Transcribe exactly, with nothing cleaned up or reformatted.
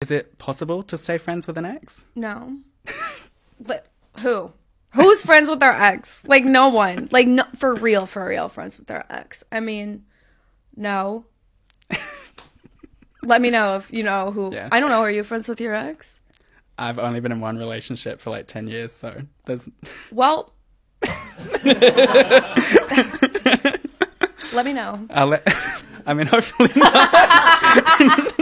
Is it possible to stay friends with an ex? No. But who? Who's friends with their ex? Like, no one. Like, no, for real, for real, friends with their ex. I mean, no. Let me know if you know who. Yeah. I don't know. Are you friends with your ex? I've only been in one relationship for like ten years, so there's... Well... Let me know. I'll let... I mean, hopefully not.